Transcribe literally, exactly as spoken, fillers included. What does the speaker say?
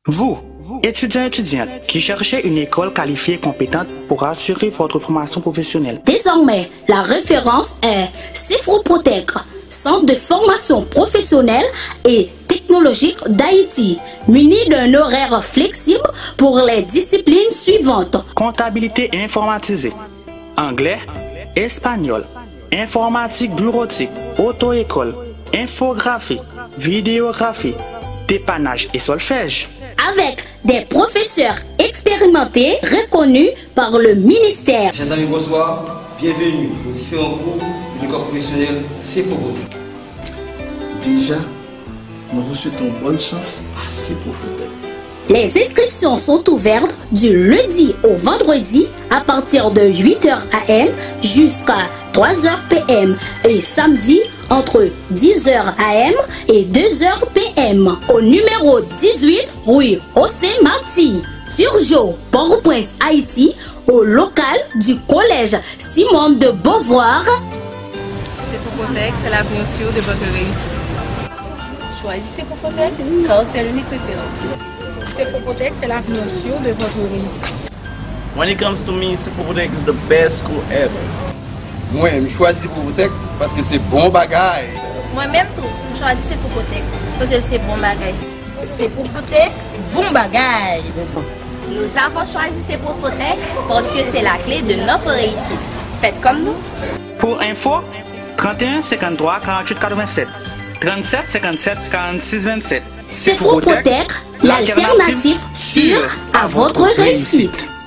Vous, étudiants et étudiantes qui cherchez une école qualifiée et compétente pour assurer votre formation professionnelle. Désormais, la référence est Cefroprotec, centre de formation professionnelle et technologique d'Haïti, muni d'un horaire flexible pour les disciplines suivantes. Comptabilité informatisée, anglais, espagnol, informatique bureautique, auto-école, infographie, vidéographie, dépannage et solfège. Avec des professeurs expérimentés reconnus par le ministère. Chers amis, bonsoir. Bienvenue aux différents cours de l'école professionnelle Cefroprotec. Déjà, nous vous souhaitons bonne chance à Cefroprotec. Les inscriptions sont ouvertes du lundi au vendredi à partir de huit heures A M jusqu'à trois heures P M et samedi entre dix heures A M et deux heures P M au numéro dix-huit rue José Marti, Turgeau, Port-au-Prince, Haïti, au local du collège Simone de Beauvoir. Cefroprotec, c'est l'avenir sûr de votre réussite. Choisissez Cefroprotec car c'est l'unique référence. Cefroprotec, c'est l'avenir sûr de votre réussite. When it comes to me, Cefroprotec is the best school ever. Moi, je choisis Cefroprotec parce que c'est bon bagaille. Moi-même, tout, je choisis Cefroprotec parce que c'est bon bagaille. Cefroprotec, bon bagaille. Nous avons choisi Cefroprotec parce que c'est la clé de notre réussite. Faites comme nous. Pour info, trente et un cinquante-trois quarante-huit quatre-vingt-sept, trente-sept cinquante-sept quarante-six vingt-sept. Cefroprotec, l'alternative sûre à votre réussite.